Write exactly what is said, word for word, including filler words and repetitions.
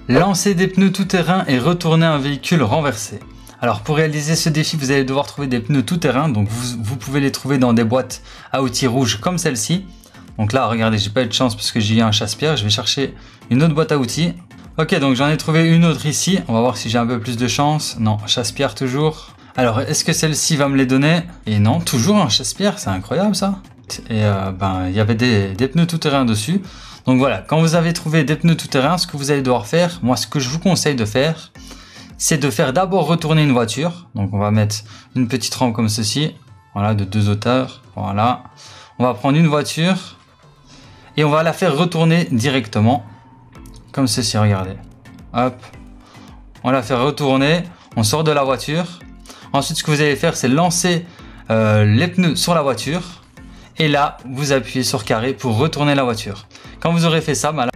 Lancer des pneus tout-terrain et retourner un véhicule renversé. Alors pour réaliser ce défi, vous allez devoir trouver des pneus tout-terrain. Donc vous, vous pouvez les trouver dans des boîtes à outils rouges comme celle-ci. Donc là, regardez, j'ai pas eu de chance parce que j'ai eu un chasse-pierre. Je vais chercher une autre boîte à outils. Ok, donc j'en ai trouvé une autre ici. On va voir si j'ai un peu plus de chance. Non, chasse-pierre toujours. Alors, est-ce que celle-ci va me les donner? Et non, toujours un chasse-pierre. C'est incroyable ça. Et euh, ben, il y avait des, des pneus tout-terrain dessus. Donc voilà, quand vous avez trouvé des pneus tout-terrain, ce que vous allez devoir faire, moi ce que je vous conseille de faire, c'est de faire d'abord retourner une voiture. Donc on va mettre une petite rampe comme ceci, voilà, de deux hauteurs, voilà. On va prendre une voiture et on va la faire retourner directement, comme ceci, regardez. Hop, on la fait retourner, on sort de la voiture. Ensuite, ce que vous allez faire, c'est lancer euh, les pneus sur la voiture. Et là, vous appuyez sur carré pour retourner la voiture. Quand vous aurez fait ça, bah là,